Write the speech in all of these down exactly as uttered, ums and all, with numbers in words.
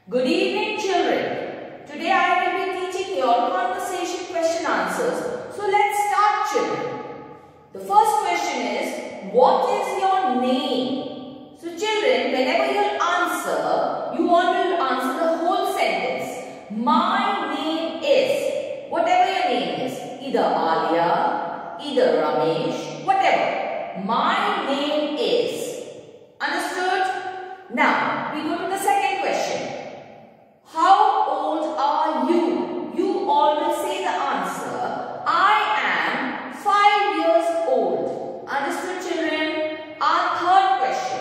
Good evening, children. Today I will be teaching you all conversation question answers. So let's start, children. The first question is, what is your name? So children, whenever you answer, you all will answer the whole sentence. My name is, whatever your name is, either Alia, either Ramesh, whatever. My name is. Understood? Now, we go to the second question. How old are you? You all will say the answer. I am five years old. Understood, children? Our third question.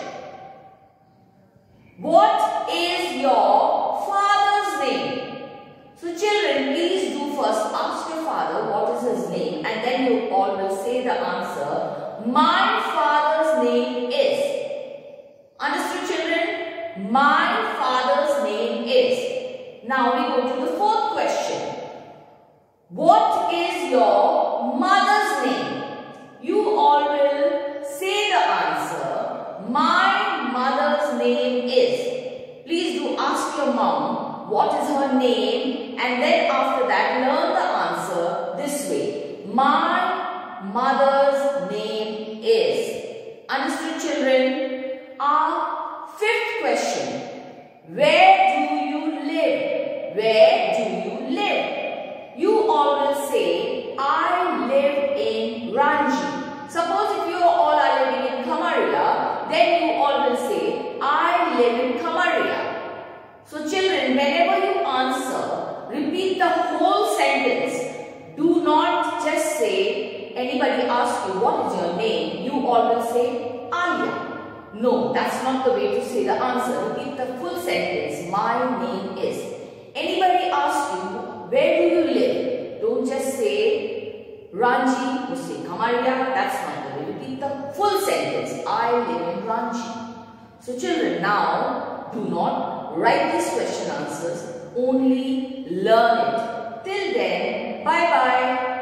What is your father's name? So children, please do first ask your father what is his name, and then you all will say the answer. My father's name is. Understood, children? My father's name is. Now we go to the fourth question. What is your mother's name? You all will say the answer. My mother's name is. Please do ask your mom what is her name, and then after that learn the answer this way. My mother's name is. Understood, children? Our fifth question. Where do you live? Where do you live? You all will say, I live in Ranchi. Suppose if you all are living in Kamaria, then you all will say, I live in Kamaria. So children, whenever you answer, repeat the whole sentence. Do not just say, anybody asks you, what is your name? You all will say, Alia. No, that's not the way to say the answer. Repeat the full sentence. My name is. Anybody asks you, where do you live? Don't just say Ranchi, you say Kamaria. That's not the way. Repeat the full sentence. I live in Ranchi. So children, now do not write these question answers. Only learn it. Till then, bye-bye.